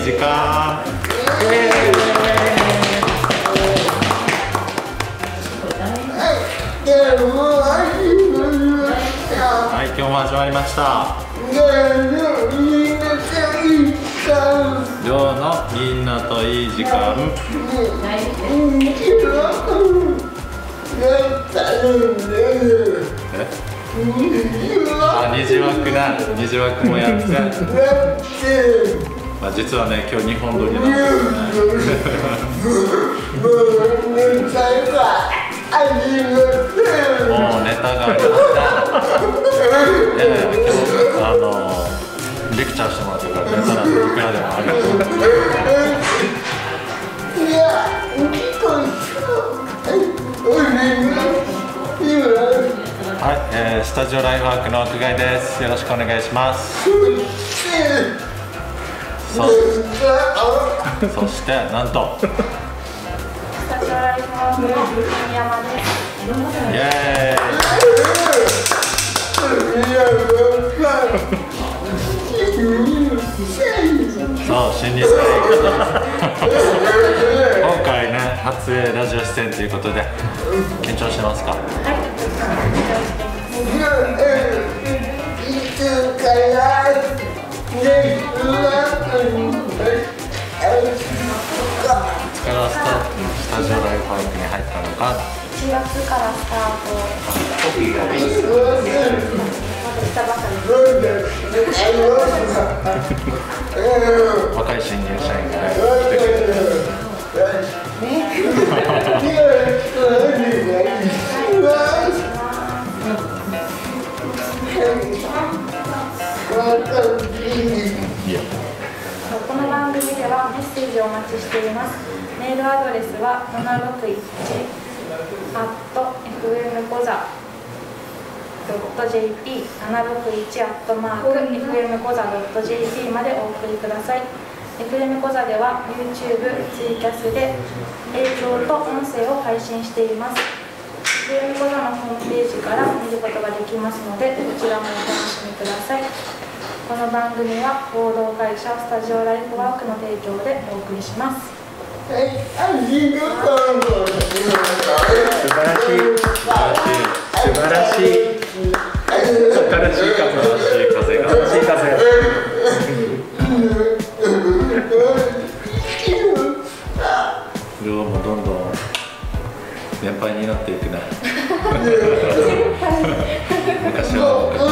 時間。はい、今日も始まりました。寮のみんなといい時間。あ、二次枠な、二次枠もやって。まあ、実はね、今日2本撮りなんですよね。もうネタがありました。今日レクチャーしてもらってるからネタなんていくらでもある。はい、スタジオライフワークの屋外です。よろしくお願いします。そしてなんとスタジオライフワークの神山です。 イエーイ。そう、新入社員今回ね、初ラジオ出演ということで緊張してますか？はい、スタジオライフワークに入ったのか 1月からスタートしたばかり若い新入社員が来てくれてこの番組ではメッセージをお待ちしています。メールアドレスは761@fmkoza.jp 761@fmkoza.jp までお送りください。FM コザでは YouTube、ツイキャスで映像と音声を配信しています。FM コザのホームページから見ることができますので、こちらもお楽しみください。この番組は合同会社スタジオライフワークの提供でお送りします。 素晴らしい、素晴らしい、素晴らしい風が、量もどんどん年配になっていくね。昔は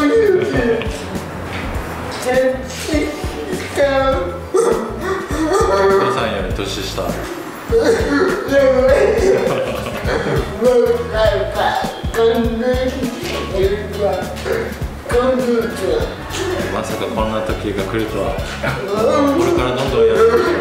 お父さんより年下。まさかこんな時が来るとは。これからどんどんやる。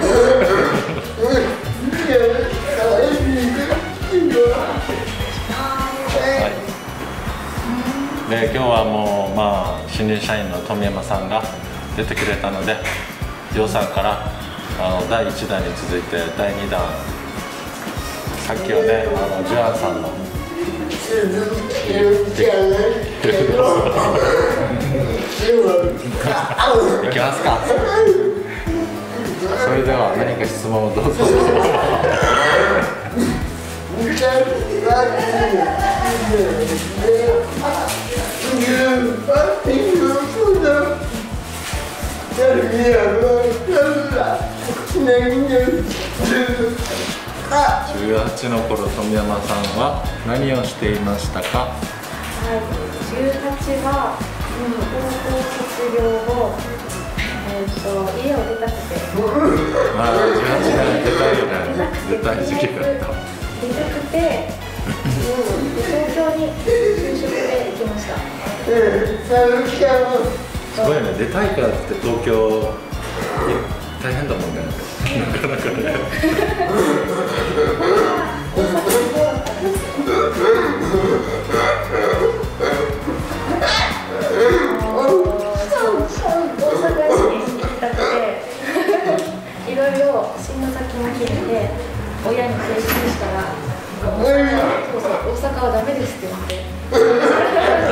で、今日はもう、新入社員の富山さんが出てくれたので、りょうさんから第1弾に続いて第2弾、さっきはね、ジュアンさんのいきますか。それでは何か質問をどうぞ。18の頃、富山さんは何をしていましたか？ はい、18は高校卒業後、家を出たくて。 18年出たいよね。出たい時期だった。 出たくて、東京に就職で行きました。 すごいね、出たいからって東京大変だもんね。なかなかね。 いろいろ進路先も決めて親に提出したら大阪はダメですって言って。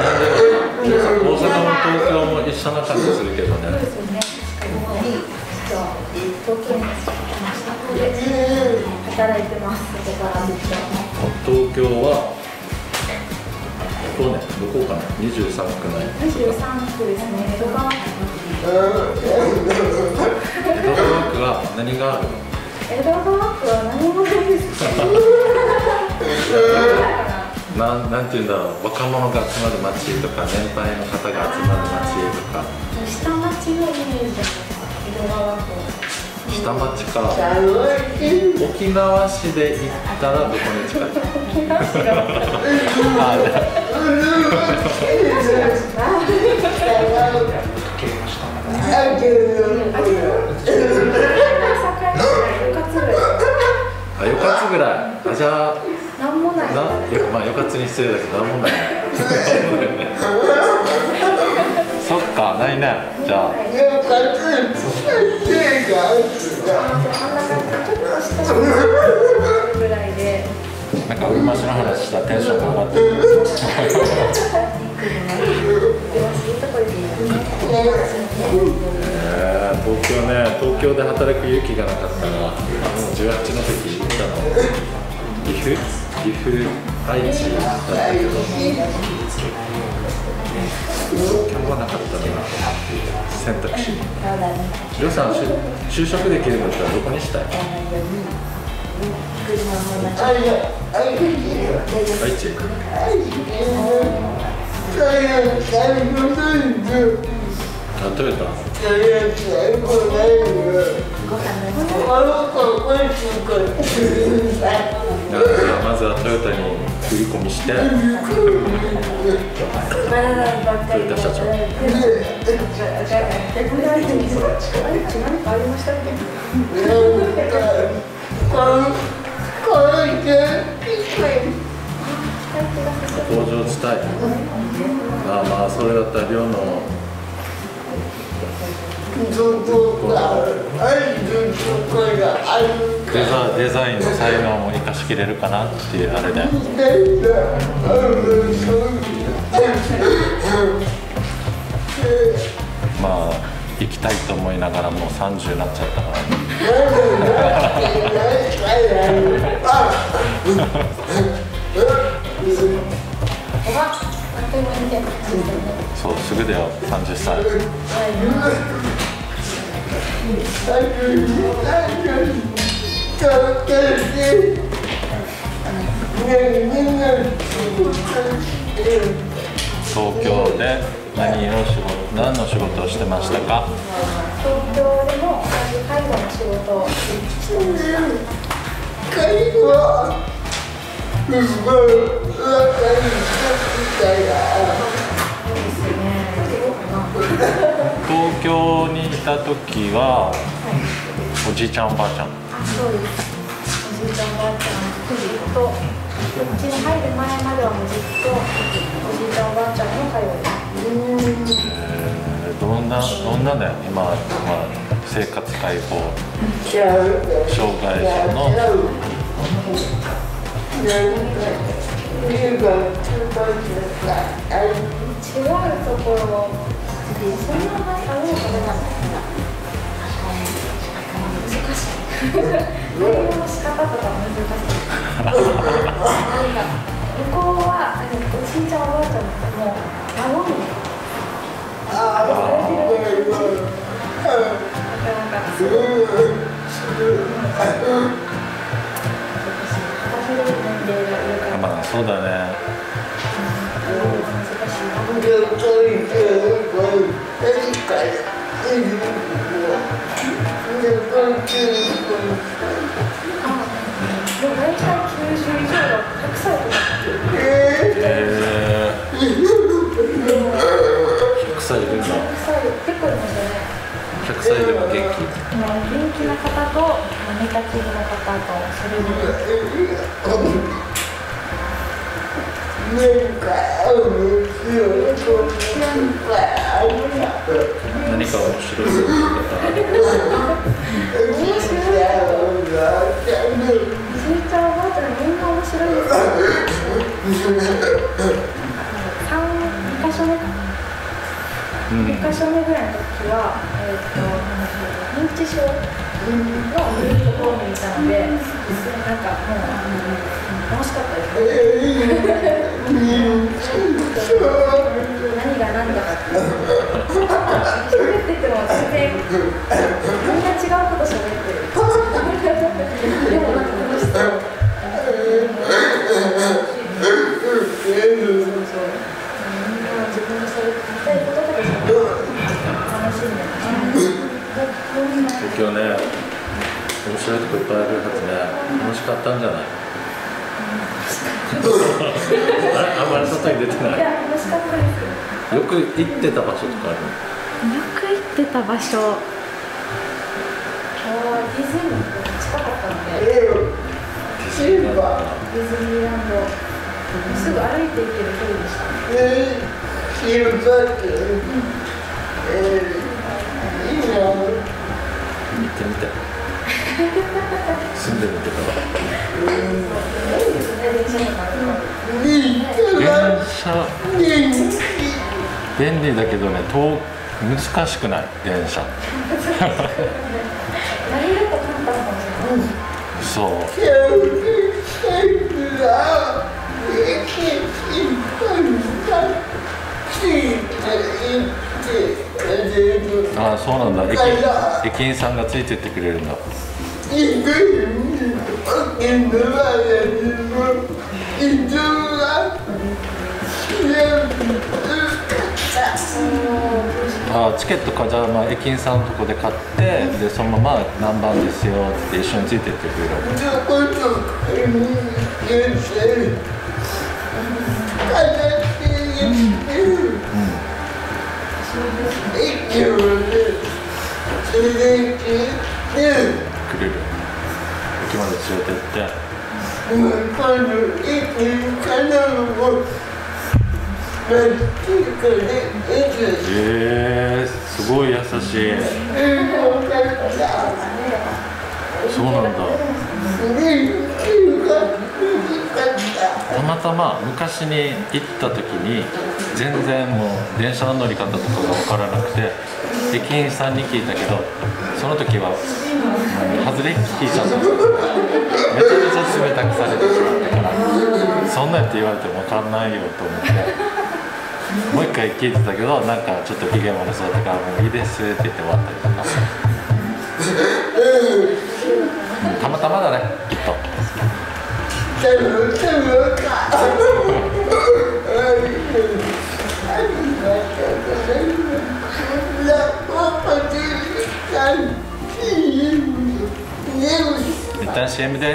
大阪も東京も一緒な感じするけどね。 そうですよね。確かに。 は東京に来ましたので働いてます。ここから東京はどこかな、23区内。 23区ですね。江戸川区。 江戸川区は何があるの？ 江戸川区は何もないです。 なんていうんだろう、若者が集まる街とか年配の方が集まる街とか。 下町のイメージですか、江戸川区。 下町か。沖縄市で行ったらどこに近い？ 沖縄市がよかつぐらい。じゃあなんもない。 まあよかつに失礼だけどなんもない。そっか、ないね。じゃあ。ぐらいで。 なんかうましの話したらテンションが上がってる。東京ね、東京で働く勇気がなかったら、もう18の時行ったの。岐阜、愛知だったけど、東京はなかったな、選択肢に。りょうさん、就職できるんだったらどこにしたい？愛知？トヨタ？まずはトヨタに売り込みして、トヨタ社長。工場地帯。まあそれだったら寮のデザインの才能も生かしきれるかなっていうあれで。まあ行きたいと思いながらもう30になっちゃったから。そう、すぐだよ、30歳。東京で何の仕事をしてましたか？ 東京でも同じ介護の仕事をしてました。 介護東京にいた時は、おじいちゃんおばあちゃん。 そうです。おじいちゃんおばあちゃんずっとこっちに入る前まではもうずっとおじいちゃんおばあちゃんの介護です。 どんなね、今、生活介護障害者の違うところそんなあるのかな。難しい。対応の仕方とか難しい。なんか向こうはおじいちゃんおばあちゃんってもう孫にされてる感じ。なかなかすごい幅広い年齢がいるから。 まあそうだね。 でも大体90以上が100歳とか。 100歳いるんだ。 100歳結構いますよね。 100歳でも元気。 元気な方とネガティブな方とそれぞれ。 何か面白いことがある？ 面白い。おじいちゃんおばあちゃんみんな面白いですよ。2箇所目かな。2箇所目ぐらいの時は、 認知症のいるところにいたので、なんかもう楽しかったです。何が何だかって喋ってても全然みんな違うこと喋ってる。でもなんか楽しそう。自分の喋りたいこととか楽しんでます。 今日ね、面白いとこいっぱいあるはずね。楽しかったんじゃない？あんまり外に出てない。 いや、楽しかったです。 よく行ってた場所とかある？ よく行ってた場所。ディズニーが近かったので。ディズニーランド。すぐ歩いて行ける距離でした。 行ってみて。住んでみてから。便利だけどね、難しくない？電車。そう。ああ、そうなんだ。駅員さんがついてってくれるんだ。ああ、チケットか、じゃあ、まあ、駅員さんのとこで買って、でそのまま何番ですよって一緒についてってくれる。くれる。駅まで連れてって。すごい優しい。そうなんだ。たまたま昔に行った時に全然もう電車の乗り方とかが分からなくて、駅員さんに聞いたけど、その時は外れ聞いちゃった。めちゃめちゃ冷たくされてしまったから、そんなんって言われても分かんないよと思って、もう一回聞いてたけど、なんかちょっと機嫌悪そうだったから「もういいです」って言って終わったりとか。たまたまだね、きっと。一旦 CM です。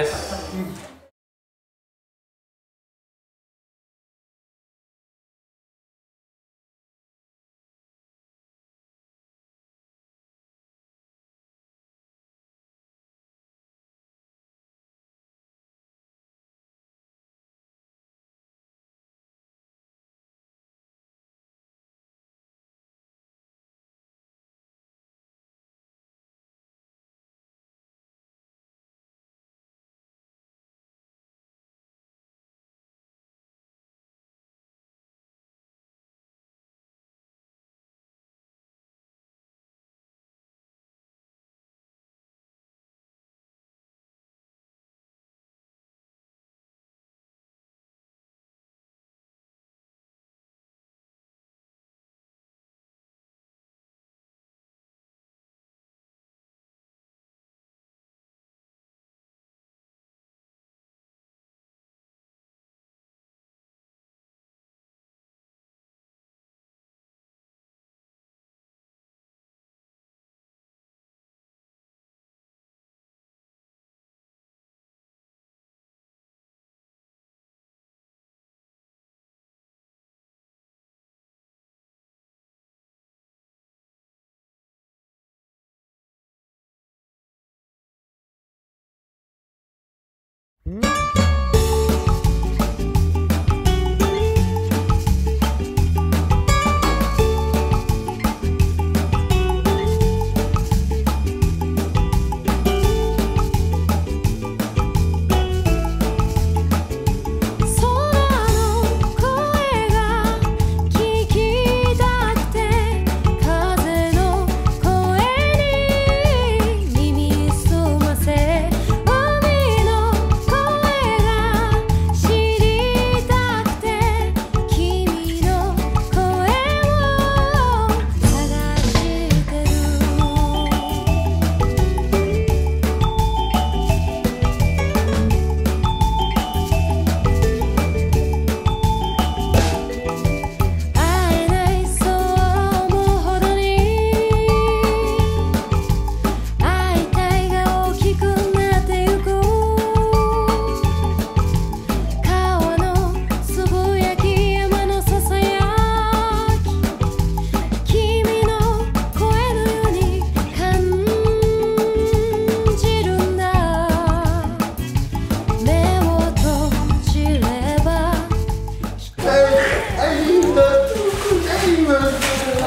「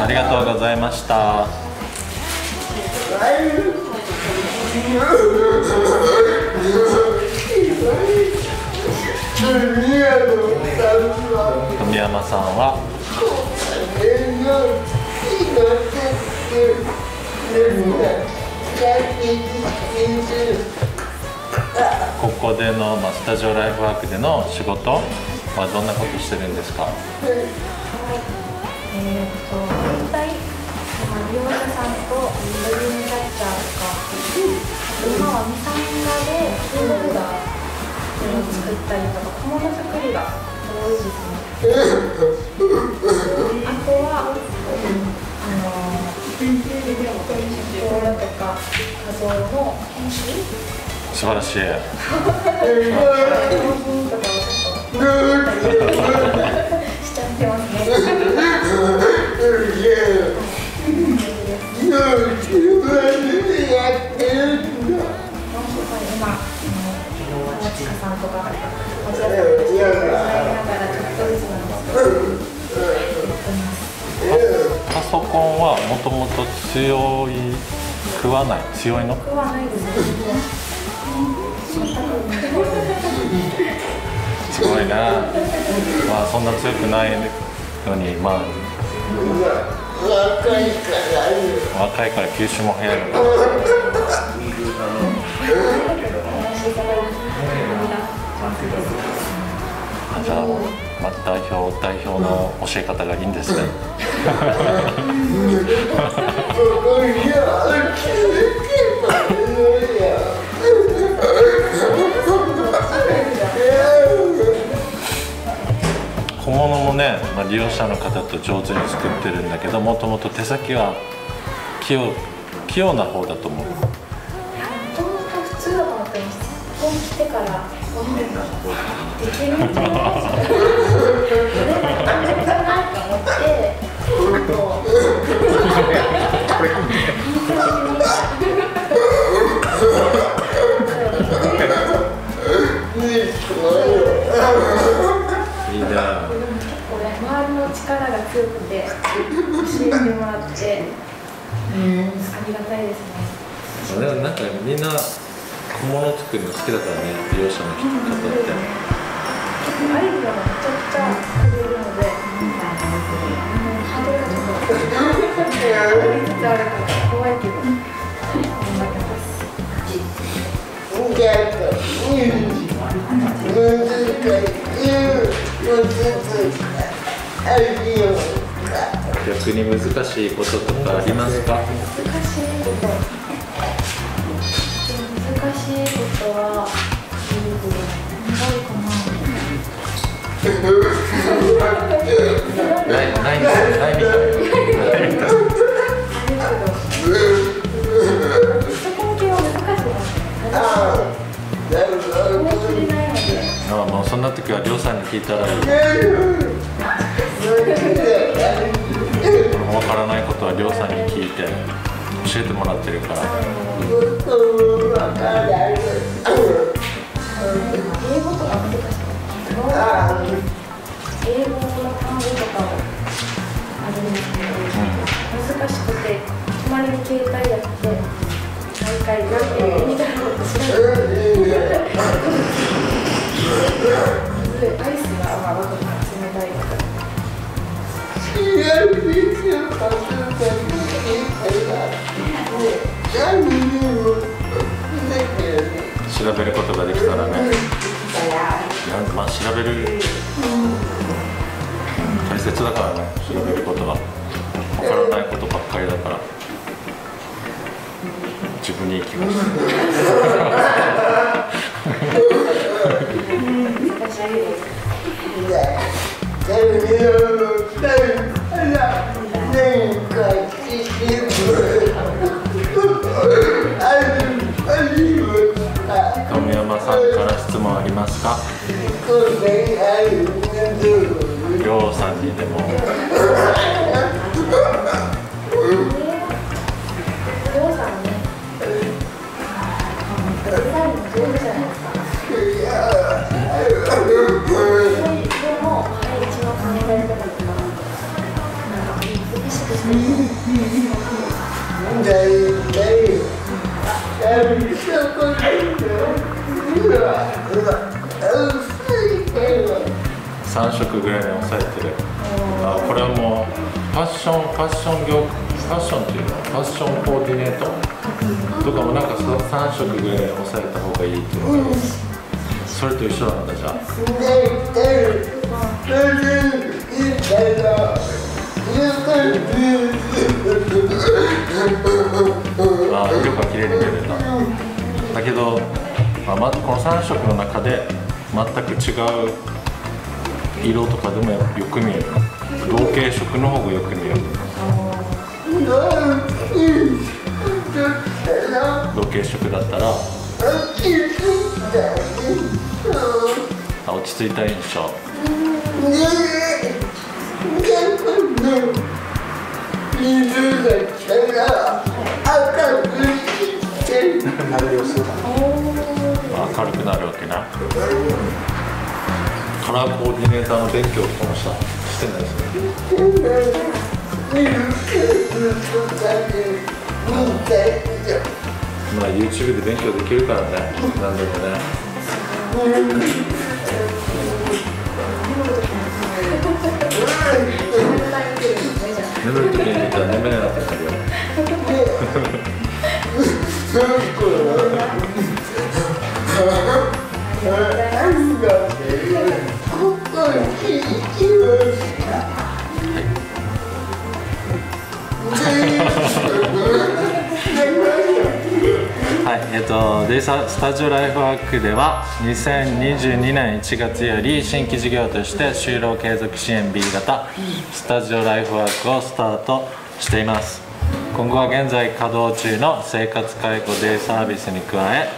りがとうございました。富山さんはここでの、スタジオライフワークでの仕事はどんなことしてるんですか？ 大体、利用者さんとボリュームキャッチャーとか、今はミサンガでキーホルダーを作ったりとか、小物作りが多いですね。あとは、動画とか画像の編集。 素晴らしい。 商品とかをちょっとしちゃってますね。今、ちかさんとか、お茶さんとしてもらいながら、ちょっとずつなんですけど、やってます。 パソコンはもともと強いくはない、強いの？ くはないですね。 すごいな。そんな強くないのに、若いから吸収も早いのか。じゃあ、代表の教え方がいいんですね。小物もね、利用者の方と上手に作ってるんだけど、もともと手先は器用な方だと思う。 もともと普通だと思ってます。ここに来てからできるんじゃないかなと思って、 いいね。 周りの力が強くて教えてもらって、ありがたいですね。 なんかみんな小物作るの好きだからね、利用者の方って。 アイディアがめちゃくちゃくれるので、ハードルがちょっとありつつあるから怖いけど頑張ってます。 逆に難しいこととかありますか？ 難しいことはないかな。 ないみたい。 そこ系は難しいです。 もうそんな時はりょうさんに聞いたらいい。わからないことはりょうさんに聞いて教えてもらってるから。 英語とか難しい。英語の単語とかもあるんですけど、難しくて隣に携帯やって毎回何て言うみたいなこと知らない。アイスが分かった冷たいとか。 調べることができたらね。調べる大切だからね。調べることがわからないことばっかりだから自分に行きます。富山さんから質問ありますか？りょうさんにでも。 りょうさんね、デザインも上手じゃないですか。でも配置の考え方とか、なんか意識してる 3色ぐらいに抑えてる。これはもうファッションっていうのファッションコーディネートとかもなんか3色ぐらいに抑えた方がいいっていうの、それと一緒なんだ。じゃあ色が綺麗に見えるんだ。だけど、この3色の中で全く違う色とかでもよく見える。同系色の方がよく見える。同系色だったら落ち着いた印象。明るくなるわけな。カラーコーディネーターの勉強とかもしてないですね。まあ YouTube で勉強できるからね、何でもね。眠るときに見たら眠れなかったよ。はい、デイサスタジオライフワークでは2022年1月より新規事業として就労継続支援 B 型スタジオライフワークをスタートしています。今後は現在稼働中の生活介護デイサービスに加え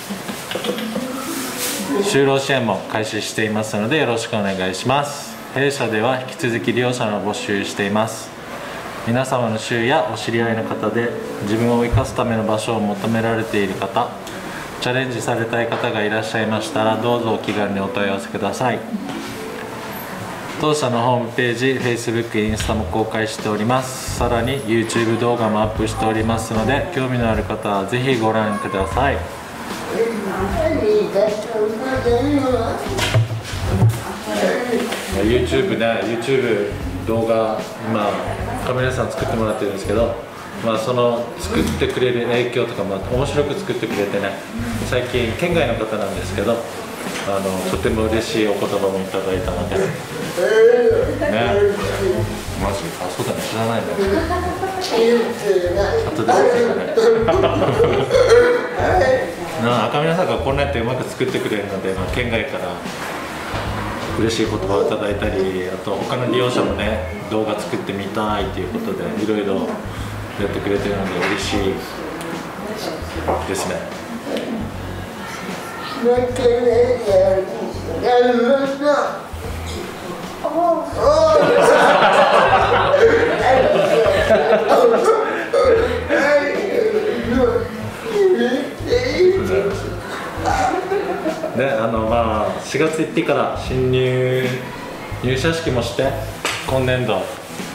就労支援も開始していますのでよろしくお願いします。弊社では引き続き利用者の募集しています。皆様の周囲やお知り合いの方で自分を生かすための場所を求められている方、チャレンジされたい方がいらっしゃいましたらどうぞお気軽にお問い合わせください。当社のホームページ、Facebook、インスタも公開しております。さらに YouTube 動画もアップしておりますので興味のある方はぜひご覧ください。YouTube 動画今カメラさん作ってもらってるんですけど、その作ってくれる影響とかも面白く作ってくれてね、最近県外の方なんですけどとても嬉しいお言葉もいただいたのでね、マジでそうだね、知らないね、後で赤宮さんがこんなやってうまく作ってくれるので、県外から嬉しい言葉をいただいたり、あと他の利用者もね動画作ってみたいということでいろいろやってくれてるので嬉しいですね。で4月1日から入社式もして今年度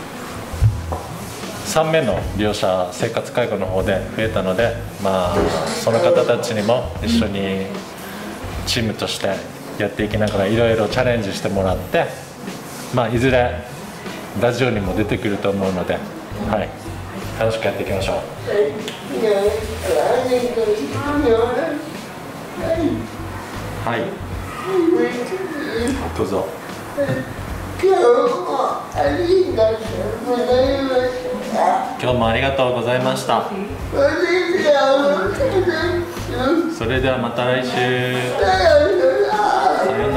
3名の利用者生活介護の方で増えたので、その方たちにも一緒にチームとしてやっていきながらいろいろチャレンジしてもらって、いずれラジオにも出てくると思うので、楽しくやっていきましょう。はい、どうぞ。今日もありがとうございました。それではまた来週。さようなら。